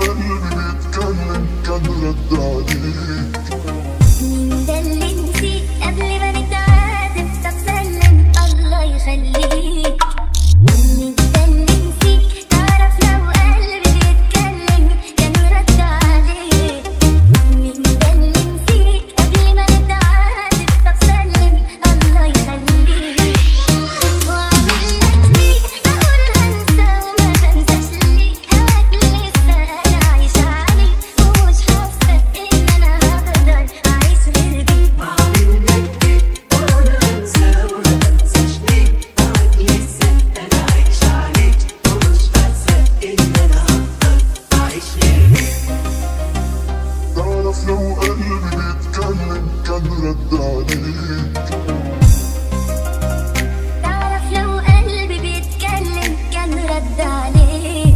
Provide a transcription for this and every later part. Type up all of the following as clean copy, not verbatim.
قلبي بيتكلم كان رد عليك. مين ده اللي نسيك قبل ما نتعاتب؟ طب سلم الله يخليك. مين ده اللي نسيك؟ تعرف لو قلبي بيتكلم كان رد عليك. مين ده اللي نسيك قبل ما نتعاتب؟ طب سلم الله يخليك. وعملت بيك اقول هنسى وما بنساش ليك. هواك لسه انا عايشة عليك ومش حاسة ان انا هقدر اعيش غير بيك. وعملت بيك اقول هنسى وما بنساش ليك. هواك لسه انا عايشة عليك ومش حاسة ان انا هقدر اعيش غير بيك. تعرف لو قلبي بيتكلم كان رد عليك. تعرف لو قلبي بيتكلم كان رد عليك.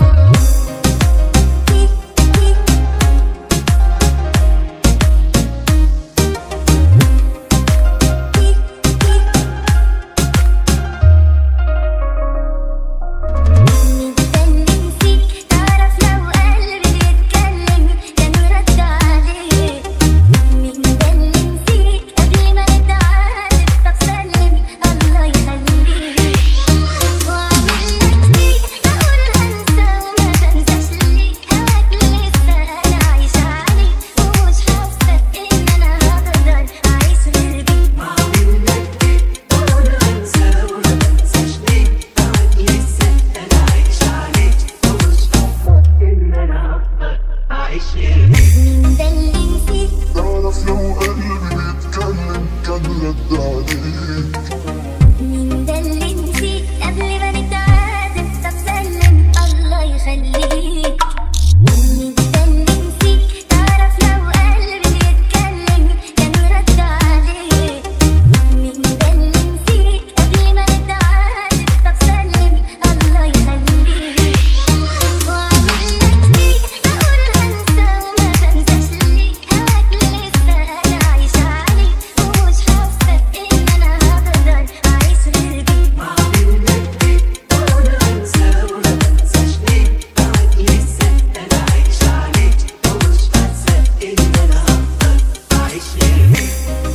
مين ده اللي نسيك؟ تعرف لو قلبي بيتكلم كان رد عليك. مين ده اللي نسيك قبل ما نتعاتب؟ طب سلم الله يخليك. وعملت بيك اقول هنسى وما بنساش ليك. هواك لسه انا عايشة عليك ومش حاسة ان انا هقدر اعيش غير بيك. وعملت بيك اقول هنسى وما بنساش ليك. هواك لسه انا عايشة عليك ومش حاسة ان انا هقدر اعيش غير بيك. مين ده اللي نسيك؟ تعرف لو قلبي بيتكلم كان رد عليك. مين ده اللي نسيك قبل ما نتعاتب؟ طب سلم الله يخليك. مين ده اللي نسيك؟ تعرف لو قلبي بيتكلم كان رد عليك. مين ده اللي نسيك قبل ما نتعاتب؟ طب سلم الله يخليك. وعملت بيك اقول هنسى وما بنساش ليك. هواك لسه انا عايشة عليك ومش حاسة ان انا هقدر اعيش غير بيك. وعملت بيك اقول هنسى وما بنساش ليك. هواك لسه انا عايشة عليك ومش حاسة ان انا هقدر اعيش غير بيك.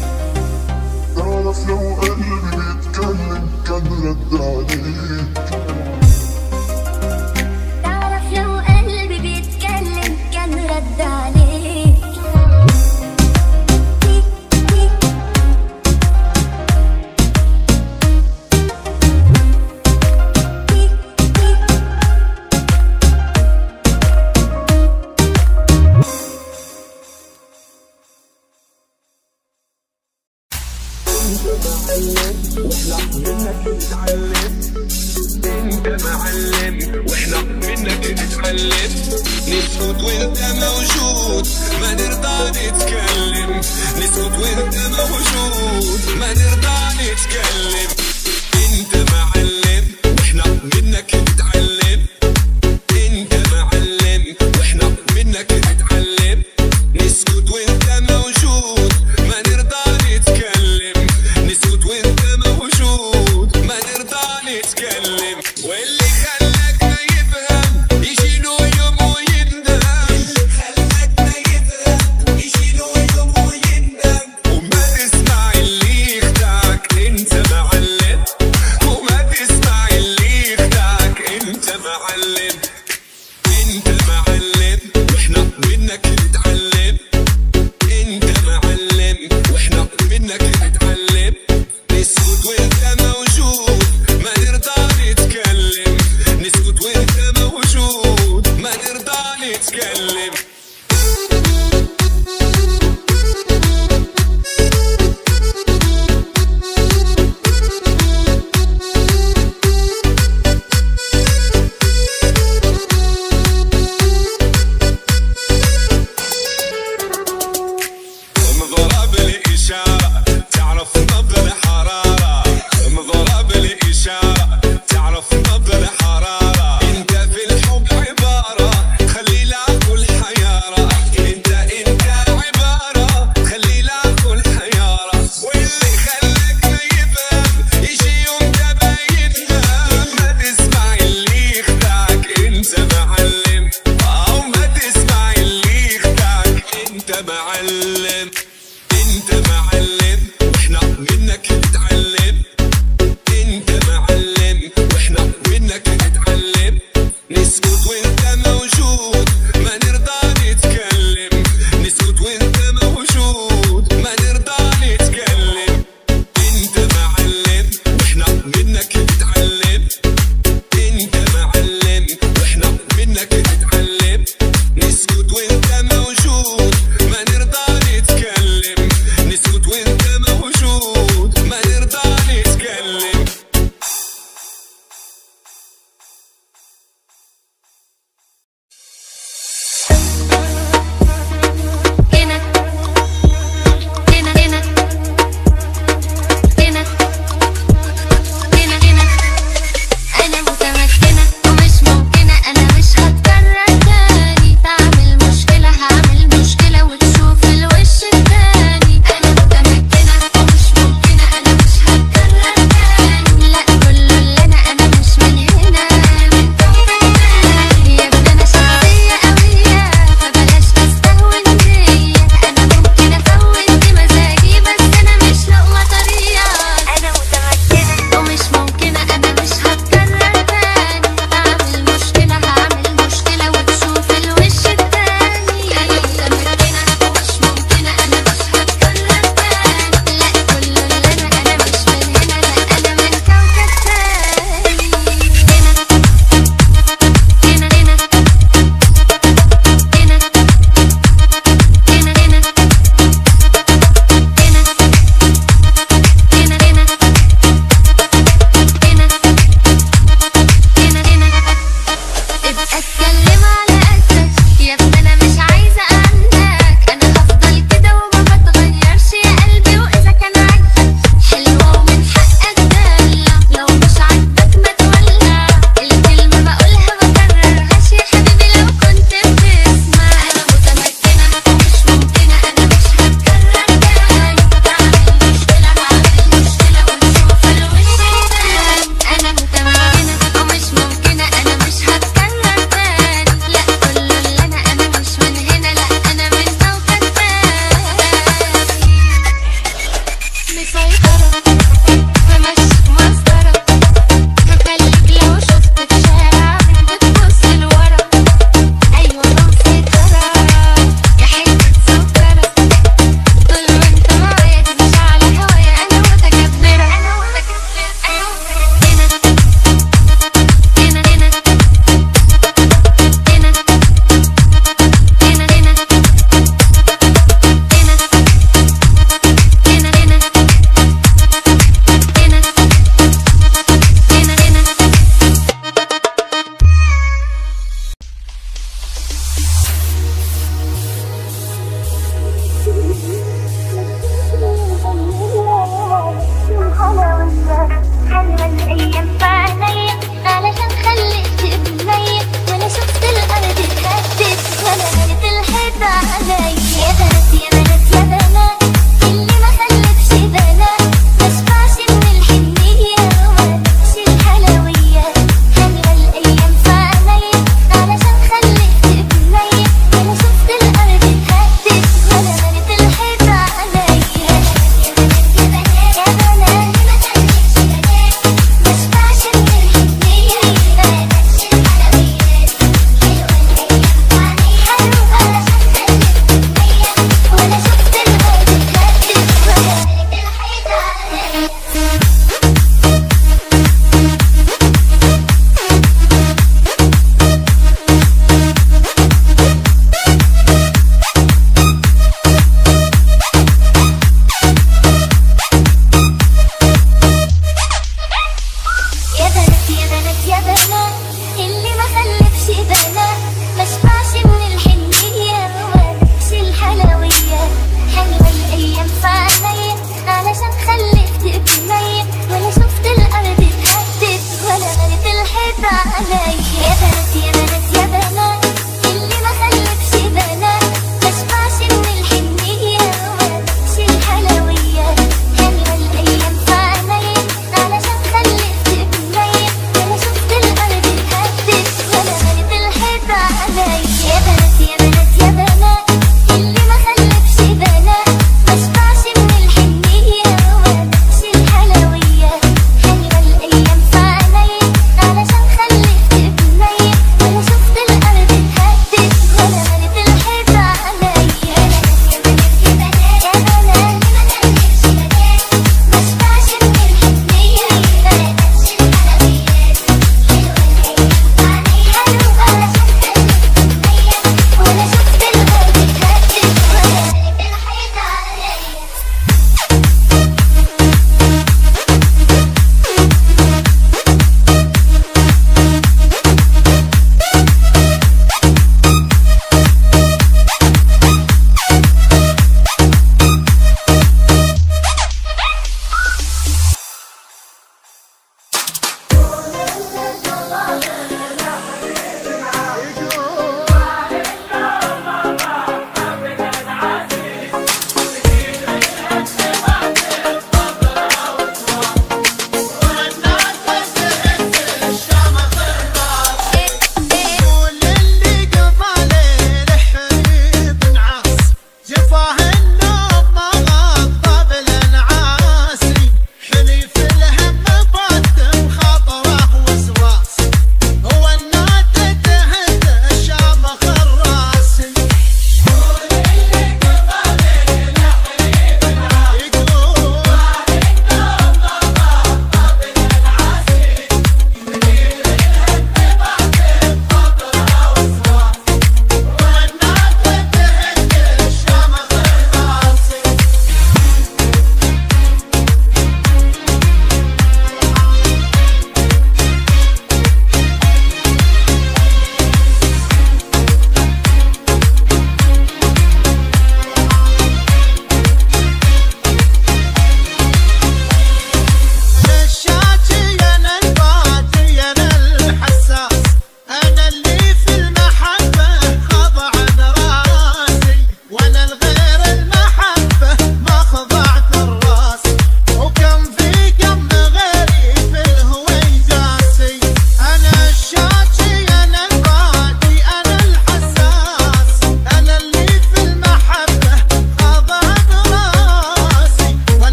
تعرف لو قلبي بيتكلم كان رد عليك. تعرف لو قلبي بيتكلم كان رد عليك. انت معلم واحنا منك نتعلم. نسكت وانت موجود ما نرضى نتكلم. نسكت وانت موجود ما نرضى نتكلم. انت معلم واحنا منك نتعلم. انت معلم واحنا منك نتعلم. نسكت وانت موجود ما نرضى نتكلم. نسكت وانت موجود ما نرضى نتكلم. واللي خلاك ما يفهم يجي له يوم ويندم. اللي خلاك ما يفهم يجي له يوم ويندم. وما تسمع اللي يخدعك. انت معلم معلم، انت معلم واحنا منك نتعلم، انت معلم واحنا منك نتعلم، نسكت وانت موجود ما نرضى نتكلم، نسكت وانت موجود ما نرضى نتكلم، انت معلم واحنا منك نتعلم، انت معلم واحنا منك نتعلم، نسكت وانت موجود ما نرضى نتكلم.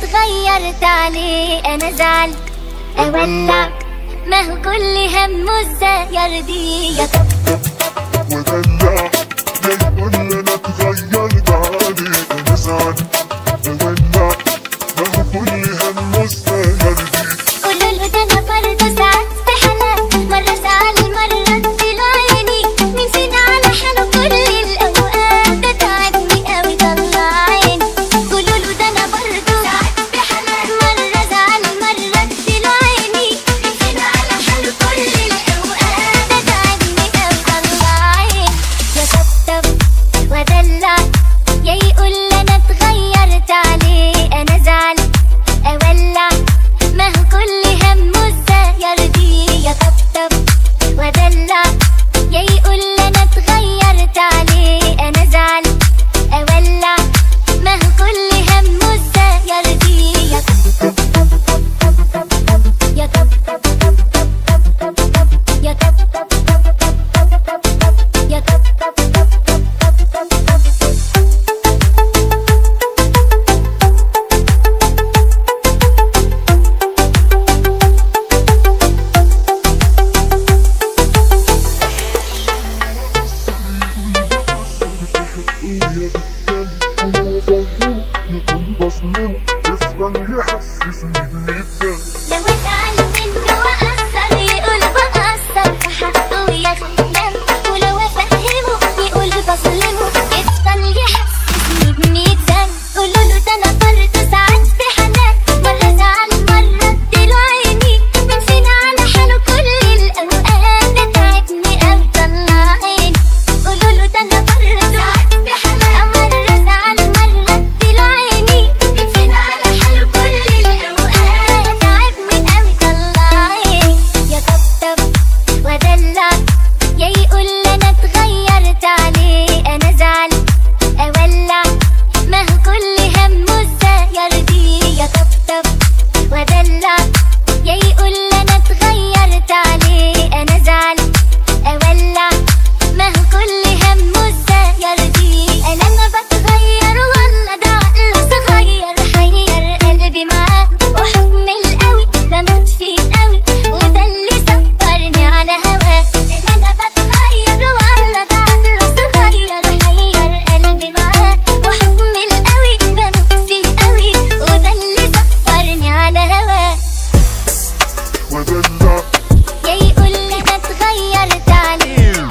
اتغيرت عليه انا زعل اولع، ما هو كل همه ازاي يرضيه يا طبطب ودلع جاي يقول انا اتغيرت عليه انا زعل اولع، ما هو كل همه ازاي يرضيه. قولوا له ده انا برضه ساعات في حالات، مرة زعل مرة اديله عيني، مين فينا على حاله كل الاوقات، ده تعبني قوي طلع عيني. قولوا له ده انا برضه ساعات في حالات، مرة زعل مرة اديله عيني، مين فينا على حاله كل الاوقات، ده تعبني قوي طلع عيني. يا طبطب ودلع يا يقول انا اتغيرت عليه انا زعل اولع، ما هو كل همه ازاي يرضيه يا طبطب ودلع يا يقول انا اتغيرت عليه انا زعل اولع، ما هو كل همه ازاي يرضيه يا طبطب يا طبطب يا طبطب يا طبطب. يكون بصمه يفضل يحسسني بالندم. لو اتعل منه وأثر يقول بقصر في حقه ويخدم، ولو افهمه يقول بظلمه يفضل يحسسني بميزان. قولوا له ده انا برضه ساعات في حالات، مرة زعل مرة اديله عيني، مين فينا على حاله كل الاوقات، ده تعبني قوي طلع عيني. قولوا له ده انا برضه ساعات في حالات، مرة زعل مرة اديله عيني، مين فينا على حاله كل الاوقات، تعبني قوي طلع عيني. يا طبطب ودلع يا يقول انا اتغيرت عليه انا زعل اولع، ما هو كل همه ازاي يرضيه يا طبطب ودلع يا يقول انا اتغيرت عليه انا زعل اولع، ما هو كل همه ازاي يرضيه. انا ما بتغير والله ده عقله صغير، حير قلبي معاه وحكم القوي بموت فيه قوي، وده اللي صبرني على هواه. انا بتغير والله ده عقله صغير، حير قلبي معاه وحكم القوي بموت فيه قوي، وده اللي صبرني على هواه. ودلع يا يقول انا اتغيرت عليه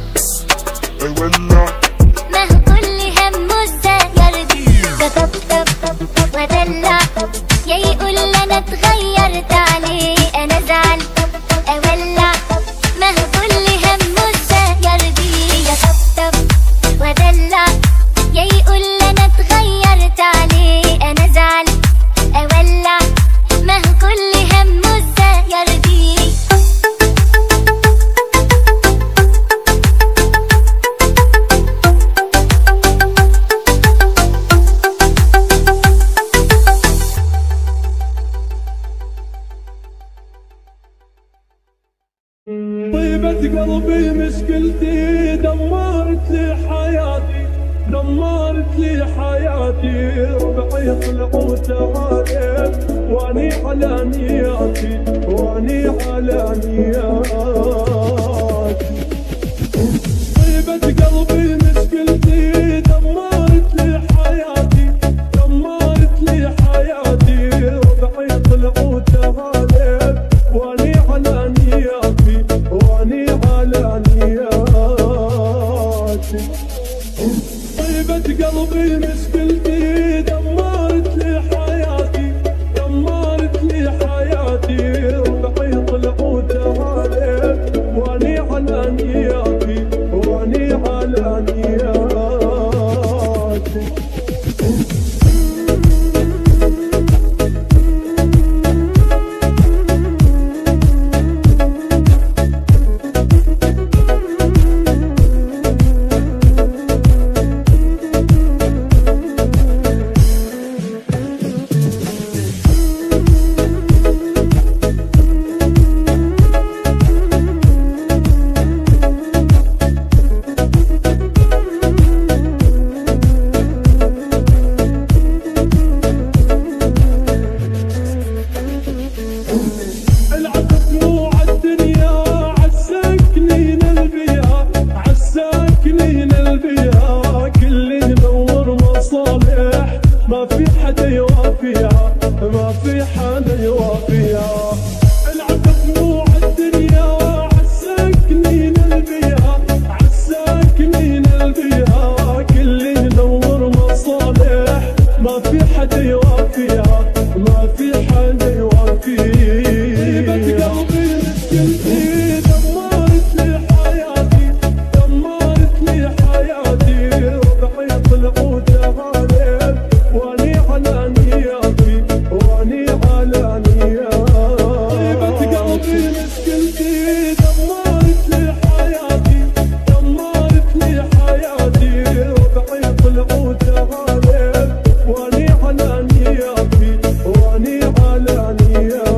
اولع، ما هو كل همه ازاي يرضيه يا طبطب ودلع يا يقول انا اتغيرت عليه انا زعل اولع، ما هو كل همه ازاي يرضيه يا طبطب ودلع يا يقول انا اتغيرت عليه انا زعل اولع، ما هو كل همه ازاي يرضيه. طيبة قلبي مشكلتي دمرت لي حياتي، دمرت لي حياتي، ربعي طلعوا تعالي واني على نياتي، واني على نياتي. طيبة قلبي مشكلتي دمرت لي حياتي، دمرت لي حياتي، ربعي طلعوا تعالي واني على نياتي، واني على نياتي. طيبة قلبي مشكلتي دمرت لي حياتي، دمرت لي حياتي، ربعي طلعوا تعالي واني على نياتي، واني على نياتي. العب دموع الدنيا عالساكنين البيها عالساكنين البيها كل ينور مصالح ما في حدا يوافيها ما في حدا يوافيها العب دموع الدنيا عالساكنين البيها عالساكنين البيها كل ينور مصالح ما في حدا يوافيها ما في حدا يوافيها طيبة قلبي مسكنتي دمرت لي حياتي دمرت لي حياتي ربعي طلعوا تعالي واني على نياتي واني على نياتي طيبة قلبي مسكنتي دمرت لي حياتي دمرت لي حياتي ربعي طلعوا تعالي واني على نياتي واني على نياتي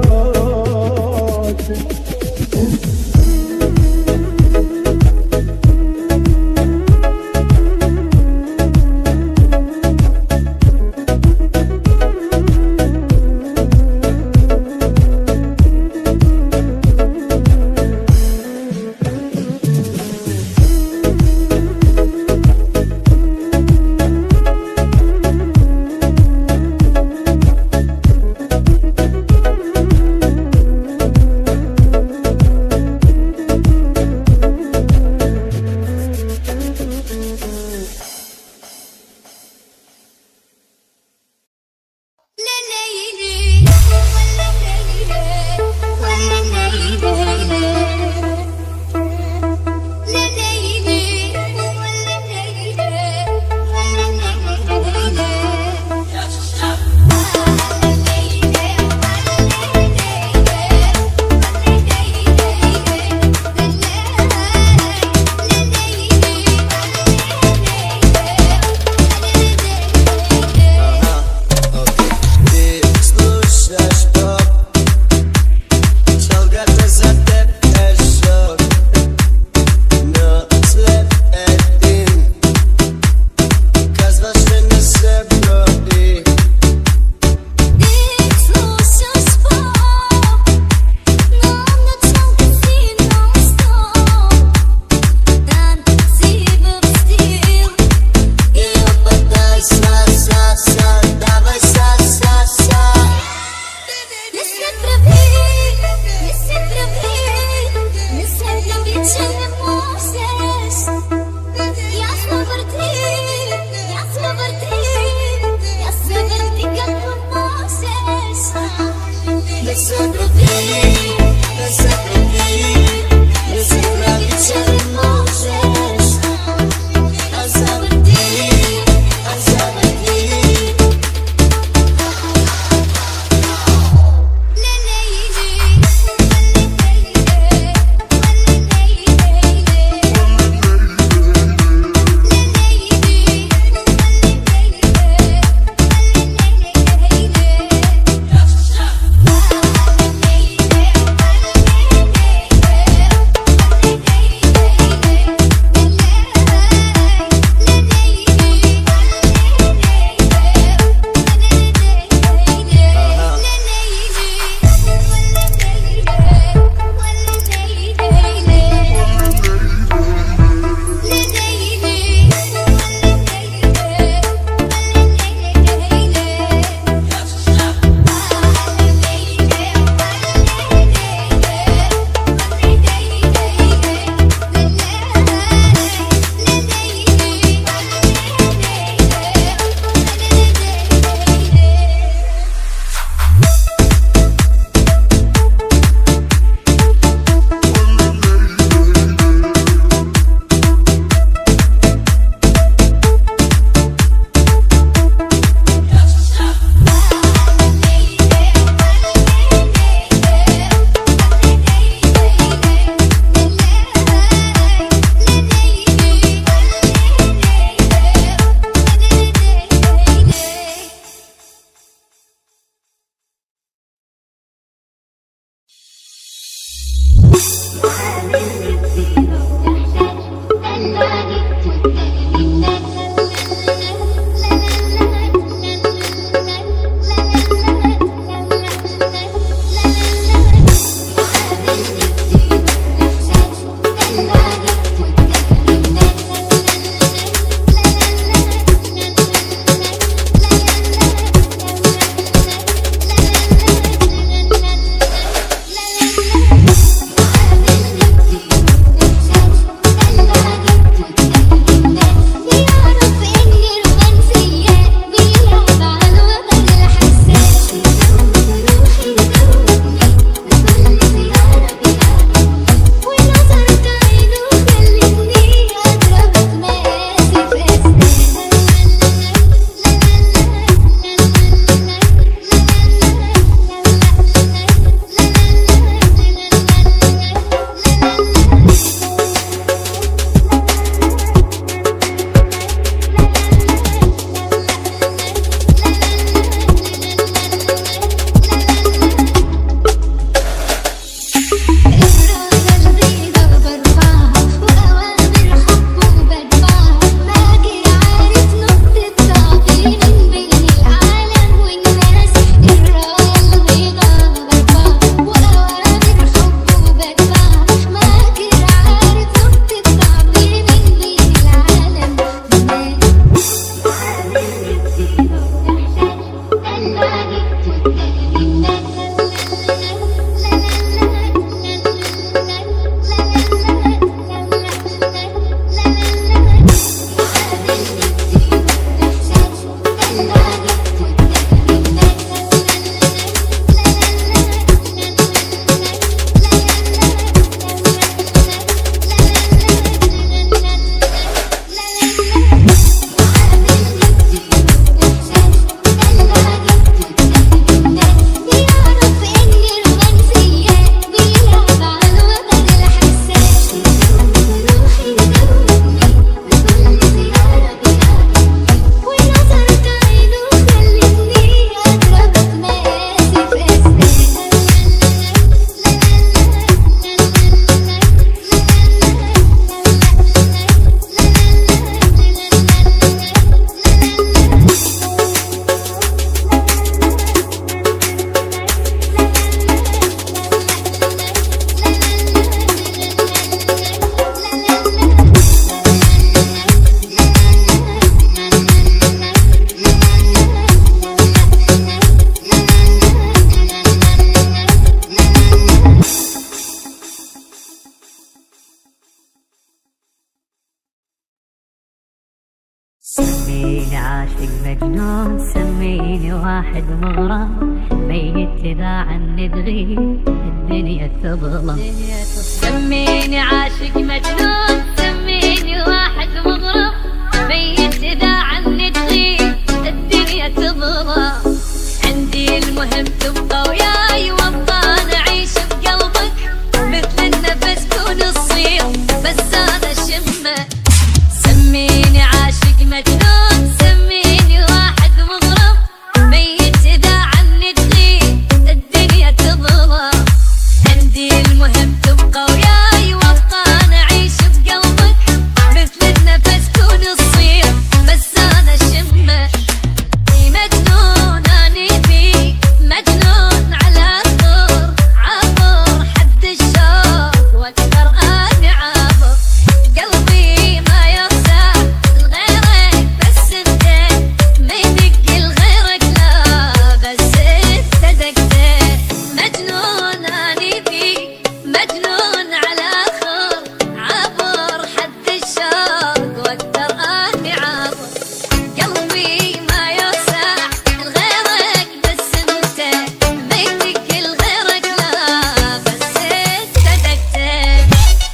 سميني عاشق مجنون، سميني واحد مغرم، ميت إذا عني تغيب الدنيا تظلم. سميني عاشق مجنون، سميني واحد مغرم، ميت إذا عني تغيب الدنيا تظلم. عندي المهم تبقى وياي وابقى نعيش بقلبك، مثل النفس كون الصير بس انا شمه. سميني عاشق مجنون، سميني واحد مغرم، ميت اذا عني تغيب الدنيا تظلم. عندي المهم تبقى وياي وابقى نعيش بقلبك، مثل النفس كون الصير بس انا شمه. مجنون اني فيك، مجنون على الطور، عبر حد الشوق واكثر اني عابر. قلبي ما يرتاح لغيرك بس انت، ما يدق لغيرك لا بس انت دقتك. مجنون اني فيك، مجنون على خور، عبر حد الشوق واكثر اني عابر. قلبي ما يرتاح لغيرك بس انت، ما يدق لغيرك لا بس انت دقتك.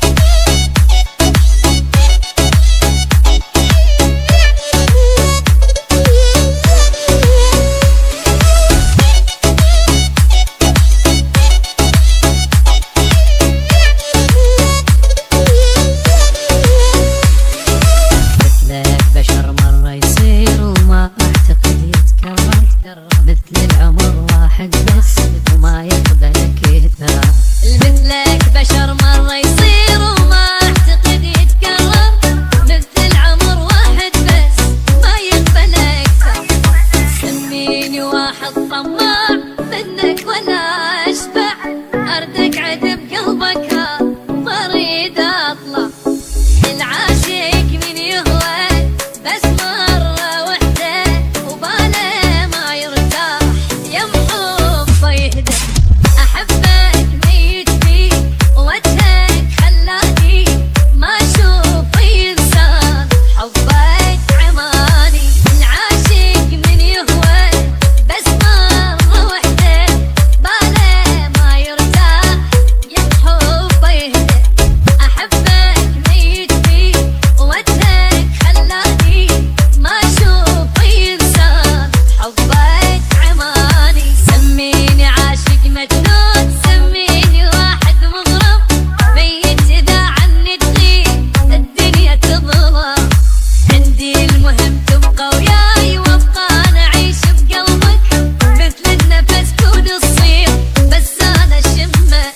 مثلك بشر مرة يصير وما اعتقد يتكرر، مثل العمر واحد بس وما يقبلك يتكرر. مثلك بشر مرة يصير وما اعتقد يتكرر، مثل العمر واحد بس ما يقبلك يتكرر. سميني واحد طماع منك ولا اشبع، ارد اقعد بقلبك ما اريد اطلع. العاشق من يهوى بس مرة وحدة، وباله ما يرتاح يم حبه يهدى. أحبك ميت فيك ووجهك خلاني ما أشوف أي إنسان، حبك عماني. العاشق من يهوى بس مرة وحدة، باله ما يرتاح يم حبه يهدى. أحبك ميت فيك ووجهك خلاني ما أشوف أي إنسان، حبك عماني. سميني عاشق مجنون، سميني واحد مغرم، ميت إذا عني تغيب الدنيا تظلم. عندي المهم تبقى وياي وابقى نعيش بقلبك، مثل النفس كون الصير بس أنا شمه.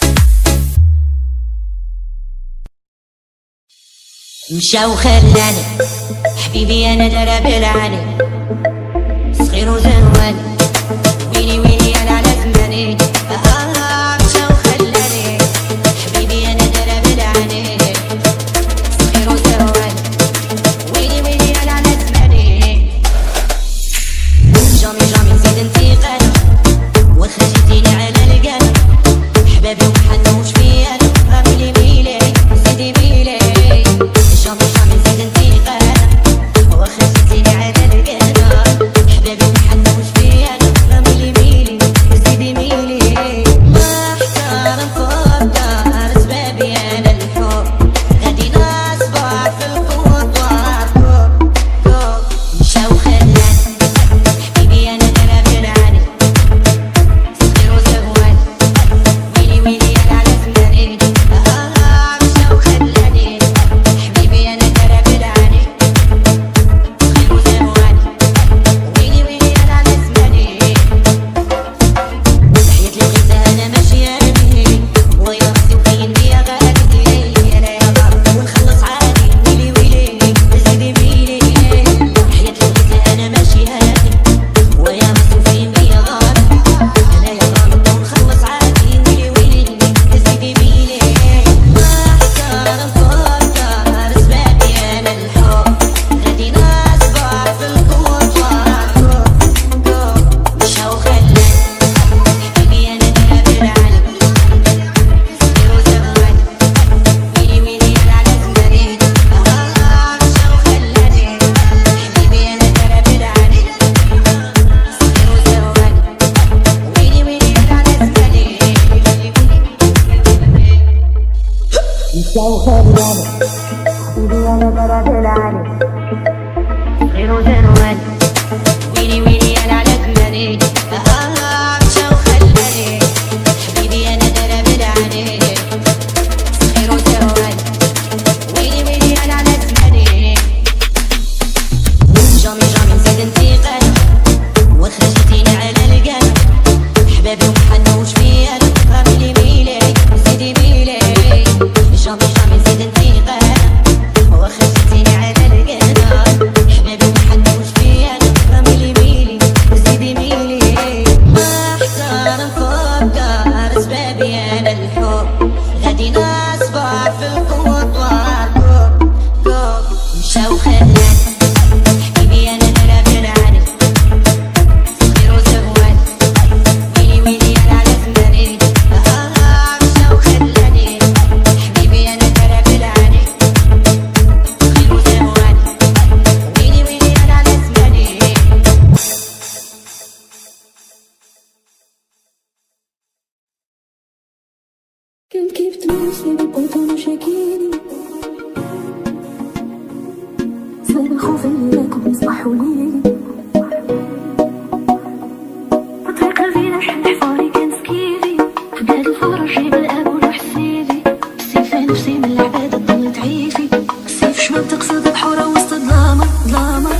مشى وخلاني حبيبي انا درب العاني، صغير وزنواني، ويلي ويلي انا على زماني. مشى وخلاني حبيبي انا درب العاني، صغير وزنواني، ويلي ويلي انا على زماني. جامي جامي نزيد انتقال، واخا جيتيلي على القلب، حبابي ومحنوش فيا انا، ميلي ميلي سيدي ميلي. جامي جامي نزيد انتقال، واخا جيتيلي على القلب، حبابي ومحنوش الجو خيراني حبيبي انا درب العالي غير وجنوان ويلي ويلي انا على زماني مشى وخلاني حبيبي انا درب العالي غير وجنوان ويلي ويلي انا على زماني جامي جامي نزيد انتقال وخرجتيني على القلب حبابي ومحنوش فيا انا ميلي ميلي زيدي ميلي جامي جامي نزيد انتقال وخرجتيني على القلب حبابي ومحنوش فيا انا ميلي ميلي زيدي ميلي محتار نفكر اسبابي انا الحب غادي نصبح في القوة واركب مشى وخلاني حبيبي انا درب العالي صغير وزوال ويلي ويلي انا على زماني مشى وخلاني حبيبي انا درب العالي صغير وزوال ويلي ويلي انا على زماني كان كيف تمشي بقوتو مشاكيني سلام خوفي ليكم يصبحوا ليلي بطريق الفينا شحال حفاري كان سكيفي في بلاد الفرج جيب الاب والحسيبي السيف نفسي من العبادة ضل تعيفي السيف شمال تقصد بحورة وسط ظلامة ظلامة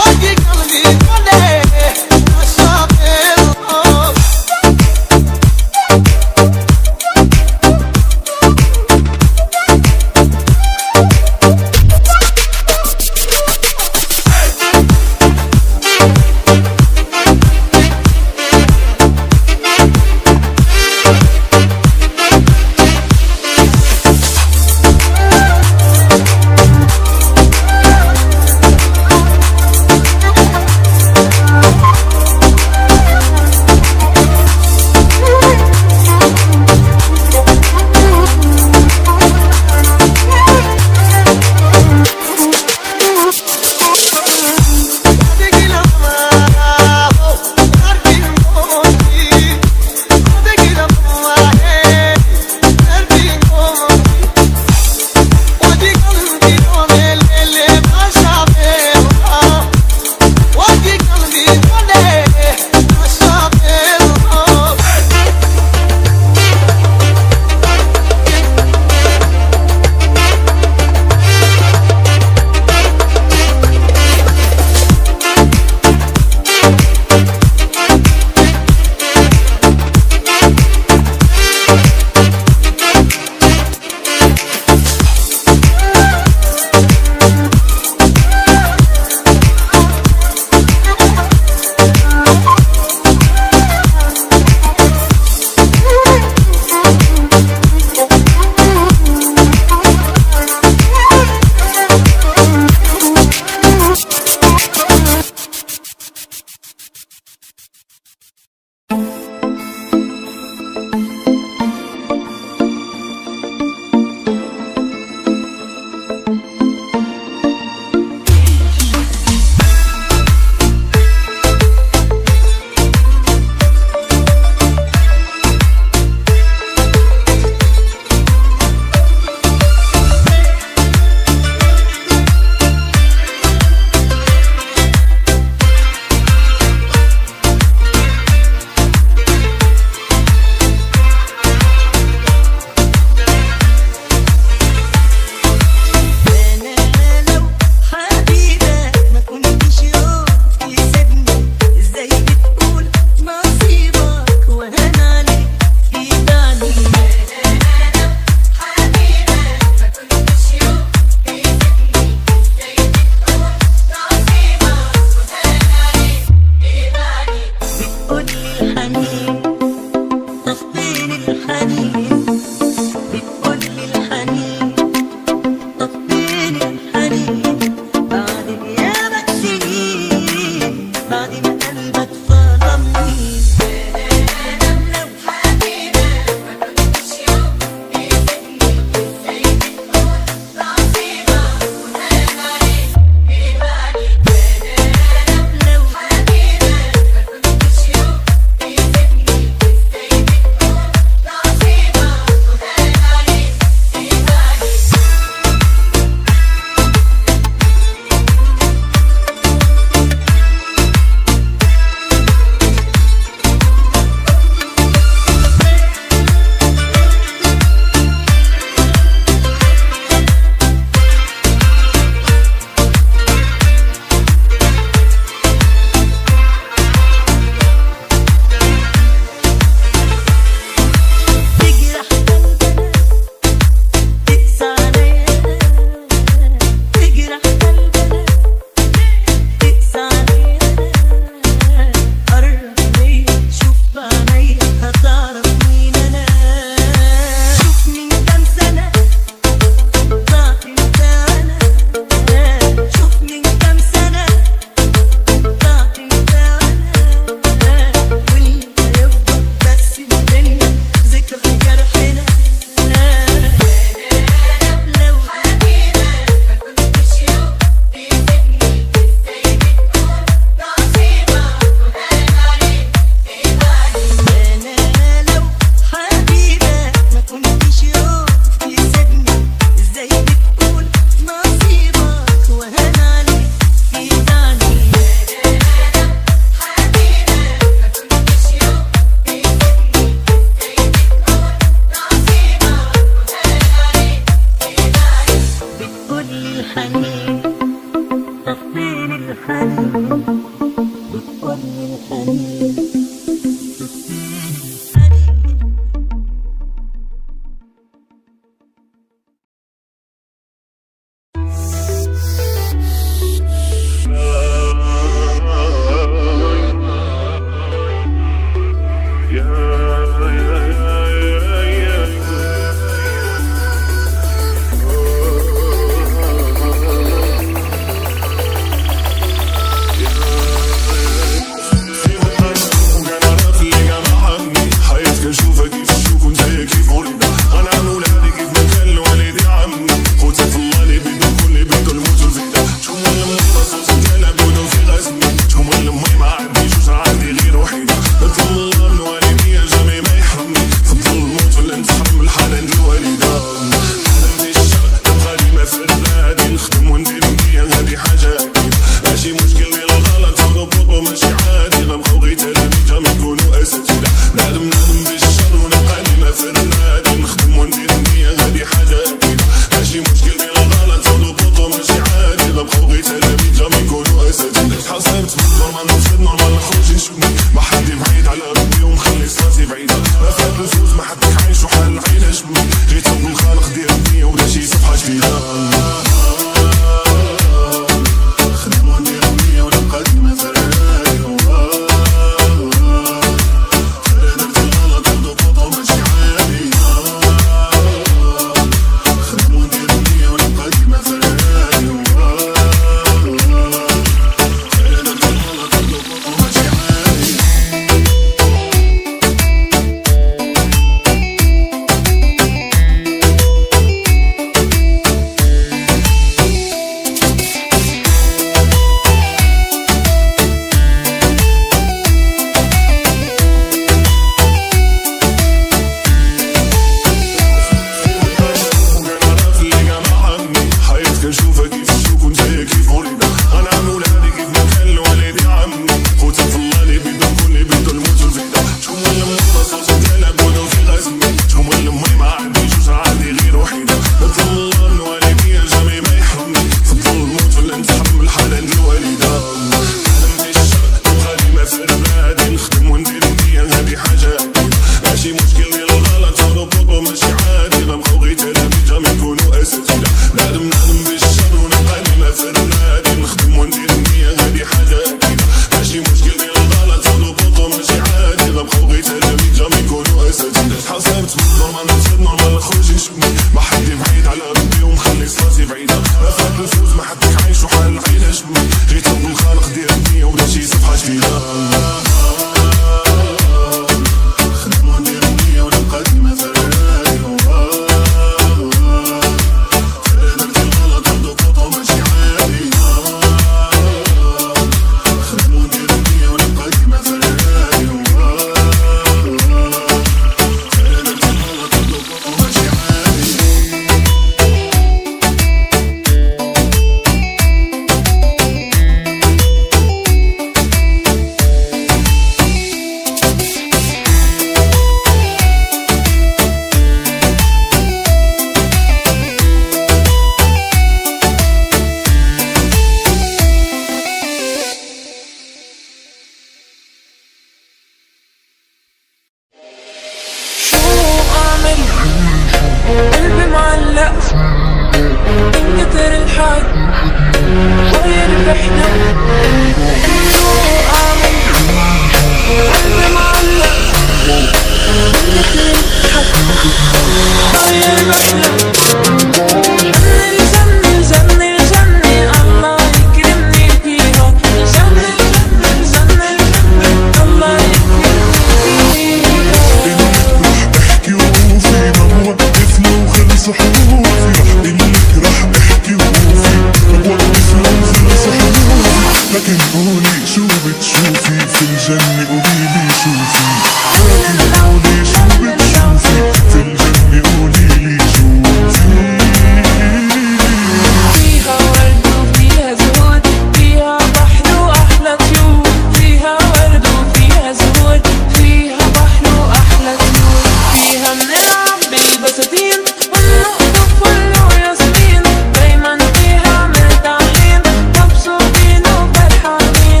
مبسوطين وفرحانين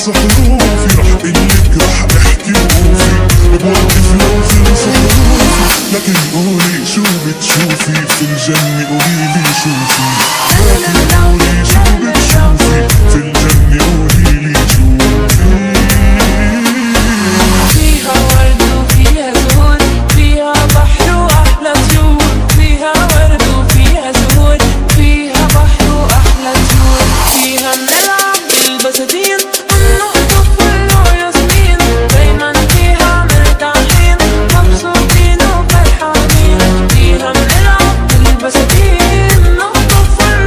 انسى حروفي، رح قلك رح احكي وقوفي، بوقف لو في حروفي، لكن قولي شو بتشوفي في الجنة، قوليلي شوفي، لكن قولي شو بتشوفي في الجنة، قوليلي شوفي. فيها ورد وفيها زهور، فيها بحر واحلى طيور، فيها ورد وفيها زهور، فيها بحر واحلى طيور، فيها بنلعب بالبساتين ونقطف ولو ياسمين، دايما فيها مرتاحين مبسوطين وفرحانين، فيها بنلعب بالبساتين نقطف ولو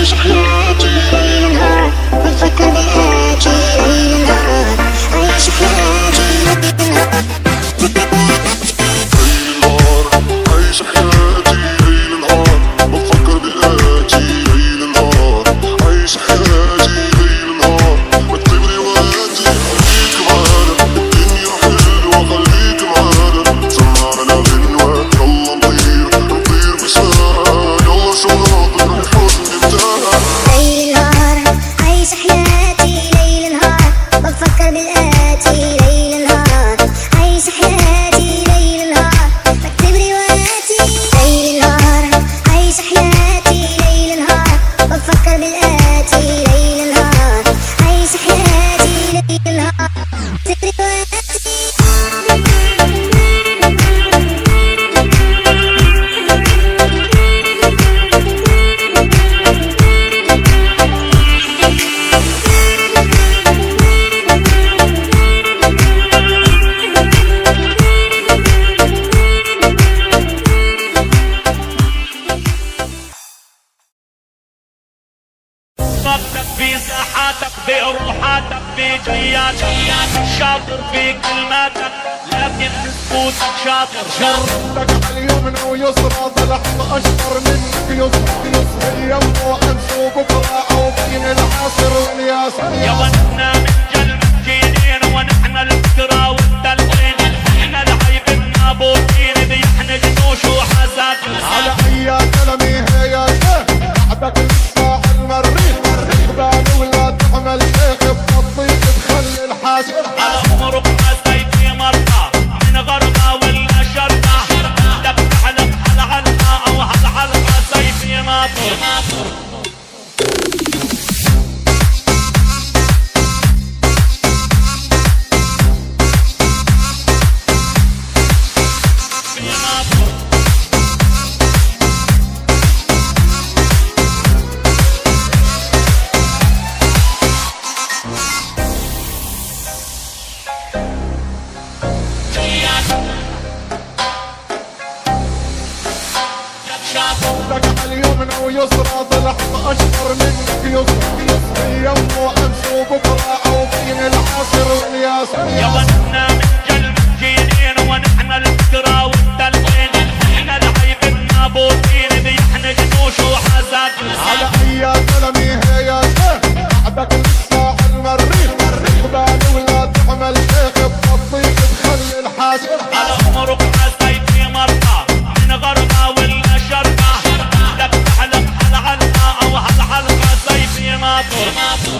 عايش حياتي ليل نهار بفكر بالآتي ليل نهار عايش حياتي ليل نهار عايش حياتي ليل نهار بفكر بالآتي ليل نهار عايش حياتي ليل نهار بكتب رواياتي خليك معانا الدنيا حلوة خليك معانا سمعنا غنوة يلا نطير بسماء يلا شو ناطر الحزن بتاعنا ليل نهار عايش حياتي ليل نهار بفكر بالآتي ليل نهار عايش حياتي ليل نهار بكتب رواياتي ليل نهار عايش حياتي ليل نهار بفكر بالآتي ليل نهار عايش حياتي ليل نهار بكتب رواياتي صدق في ساحاتك بروحاتك بجياتك شاطر في كلماتك لكن بسكوتك شاطر شرطك على اليمنى ويسرى طلعت اشطر منك يسرى اليوم وامس وبكره او بين العصر والياسر يا ونحنا من جلب الجيلين ونحن الفكرة والتلقين احنا العيب النابوتين بيحن جنوش وحساتر على اي كلمه هي بعدك الصاح المريخ بالي ولا تعمل شيخ بتطيق تخلي الحاسر على عمرك ما سيدي مرة من غربة ولا شرقة بدك تحلق هالعلقة او هالعلقة سيفي ماطر شاطرك على اليمنى ويسرى طلعت اشطر منك يسرى اليوم وامس وبكره او بين العصر والياسر يا ونحنا من جلب الجيلين ونحن الفكرة والتلقين احنا العيب النابوتين بيحن جنوش وحساتر على اي كلمه هي بعدك الصاح المريخ بالي ولا تعمل شيخ بتطيق تخلي الحاسر على عمرك ما سيدي مرة من غربة ولا شرقة بدك تحلق هالعلقة او هالعلقة سيفي ماطر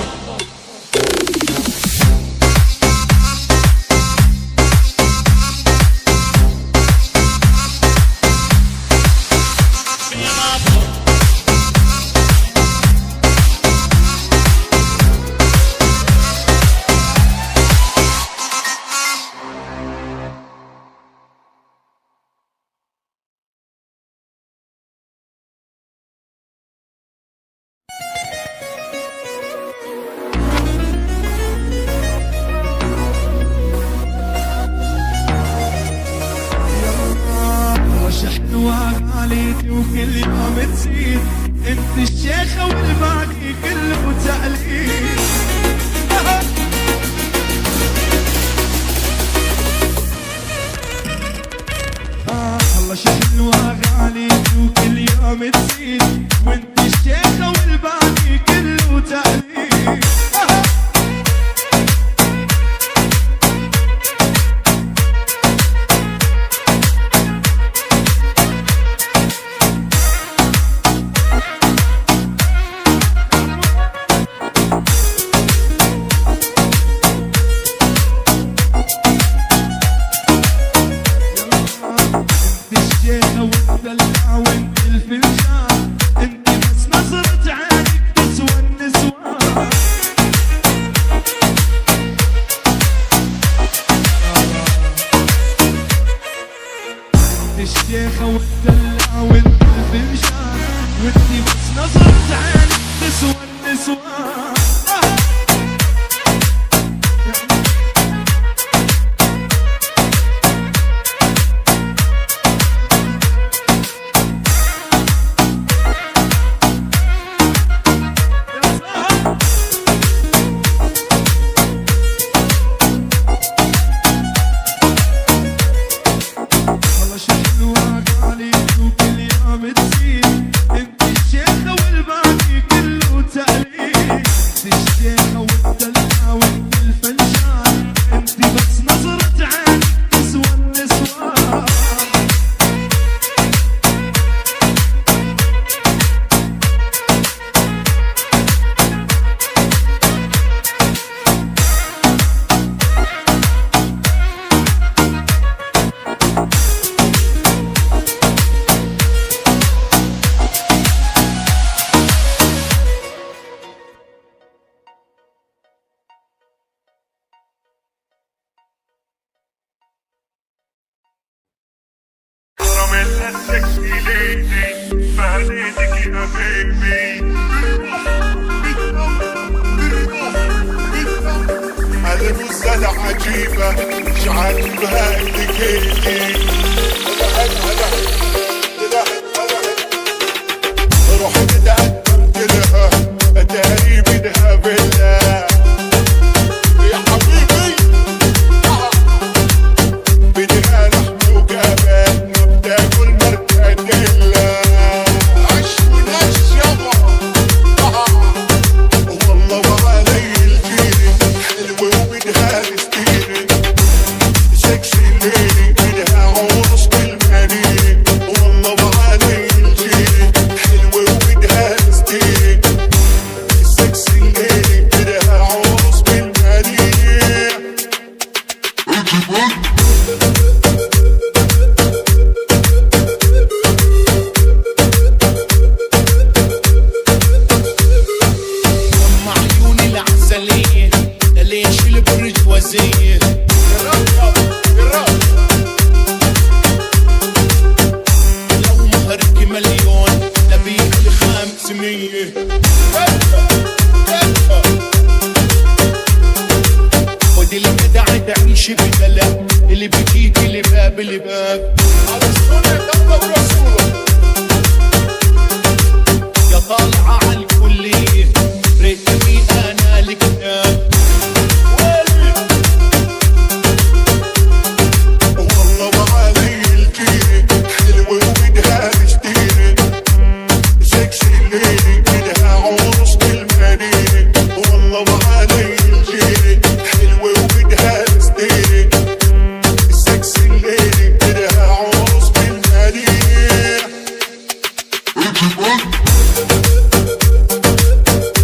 وغاليتي وكل يوم تزيد انت الشيخة والباقي كله تقليد الله حلوة غاليتي وكل يوم تزيد وانت الشيخة والباقي كله تقليد وانت الفنجان انت بس نظرة عينك تسوى النسوان انت الشيخة والدلع وانت الفنجان وانت بس نظرة عينك تسوى النسوان عنها ايديكي رحت اتقدمت لها اتاري بدها بالله يا حبيبي بدها لحم وكباب ما بتاكل مرتديلا عش ونش يابا والله وعلي الجيري حلوة وبدها تستيري سكسي ليلي بدها عروس بالمدينة والله وعلي الجيري حلوة وبدها تستيري سكسي ليلي بدها عروس بالمدينة مع عيوني العسلية ليش البرج وزير لو مهرك مليون نبيع ب500 خد الجدع تعيش ببلا اللي بيجيك لباب لباب على السنة دولة ورسوله يا طالعة عالكلية ريتني أنا الكتاب والله وعلي الجيري حلوة وبدها تشتيري سكسي ليلي بدها عروس بالمدينة والله وعلي الجيري حلوة وبدها تشتيري سكسي ليلي بدها عروس بالمدينة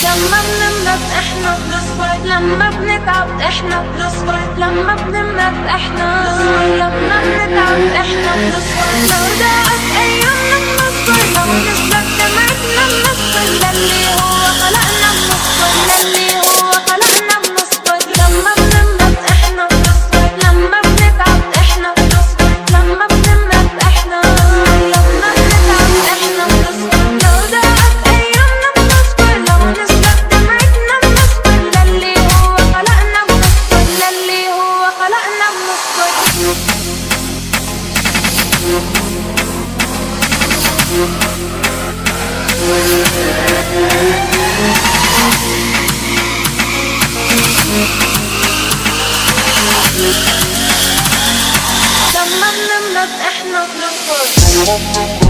لما بنمرض احنا بنصبر، لما بنتعب احنا بنصبر، لما بنمرض احنا لما بنتعب احنا بنصبر، لو ضاعت ايامنا بنصبر، لو نزلت دمعتنا بنصبر، للي هو خلقنا بنصبر، للي هو خلقنا بنصبر، لما بنمرض احنا بنصبر، لما بنتعب احنا بنصبر، لما بنمرض احنا لما بنتعب احنا بنصبر، لو ضاعت ايامنا بنصبر، لو نزلت دمعتنا بنصبر، للي هو خلقنا بنصبر، للي هو خلقنا بنصبر. لما بنمرض احنا بنصبر.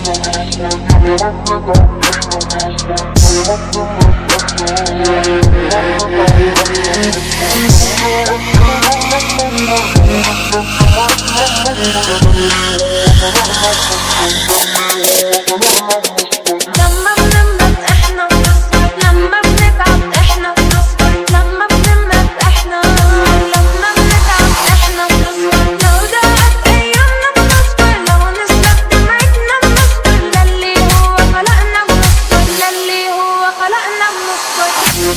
لما بنمرض احنا بنصبر، لما بنتعب احنا بنصبر، لما بنمرض احنا لما بنتعب احنا بنصبر، لو ضاعت ايامنا بنصبر، لو نزلت دمعتنا بنصبر، للي هو خلقنا بنصبر، للي هو خلقنا بنصبر.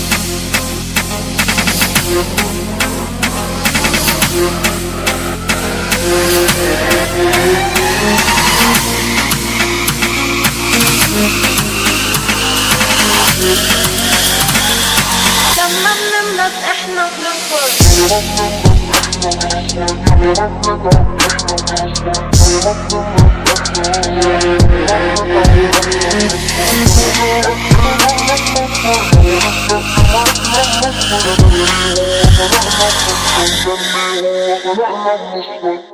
لما بنمرض احنا بنصبر. Thank you.